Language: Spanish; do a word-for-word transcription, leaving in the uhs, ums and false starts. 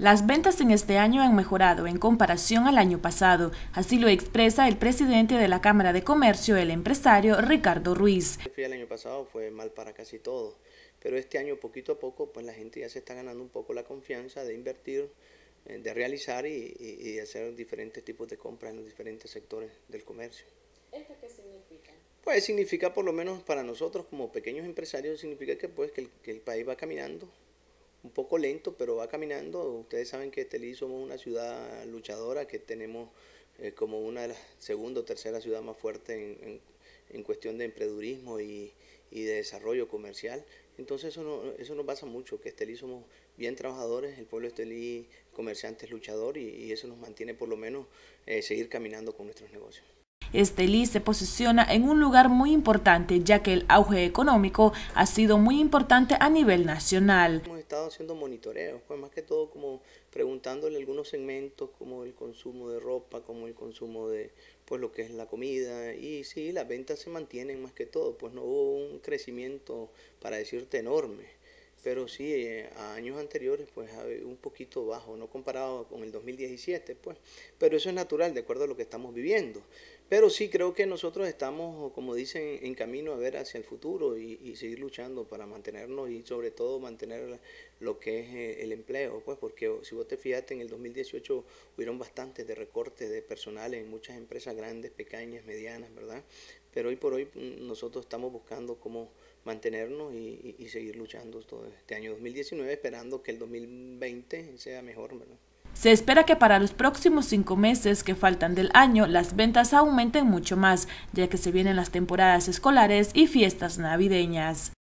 Las ventas en este año han mejorado en comparación al año pasado, así lo expresa el presidente de la Cámara de Comercio, el empresario Ricardo Ruiz. El año pasado fue mal para casi todos, pero este año poquito a poco pues la gente ya se está ganando un poco la confianza de invertir, de realizar y, y, y de hacer diferentes tipos de compras en los diferentes sectores del comercio. ¿Esto qué significa? Pues significa, por lo menos para nosotros como pequeños empresarios, significa que, pues, que, el, que el país va caminando, un poco lento, pero va caminando. Ustedes saben que Estelí somos una ciudad luchadora, que tenemos eh, como una de las segunda o tercera ciudad más fuerte en, en, en cuestión de emprendedurismo y, y de desarrollo comercial. Entonces eso, no, eso nos basa mucho, que Estelí somos bien trabajadores, el pueblo de Estelí comerciante es luchador y, y eso nos mantiene por lo menos eh, seguir caminando con nuestros negocios. Estelí se posiciona en un lugar muy importante, ya que el auge económico ha sido muy importante a nivel nacional. Hemos estado haciendo monitoreos, pues más que todo como preguntándole algunos segmentos como el consumo de ropa, como el consumo de pues lo que es la comida, y sí, las ventas se mantienen más que todo, pues no hubo un crecimiento para decirte enorme. Pero sí, eh, a años anteriores, pues un poquito bajo, no comparado con el dos mil diecisiete, pues. Pero eso es natural, de acuerdo a lo que estamos viviendo. Pero sí creo que nosotros estamos, como dicen, en camino a ver hacia el futuro y, y seguir luchando para mantenernos y sobre todo mantener lo que es eh, el empleo, pues, porque si vos te fijaste, en el dos mil dieciocho hubieron bastantes de recortes de personal en muchas empresas grandes, pequeñas, medianas, ¿verdad? Pero hoy por hoy nosotros estamos buscando cómo mantenernos y, y, y seguir luchando todo este año dos mil diecinueve, esperando que el dos mil veinte sea mejor, ¿verdad? Se espera que para los próximos cinco meses que faltan del año las ventas aumenten mucho más, ya que se vienen las temporadas escolares y fiestas navideñas.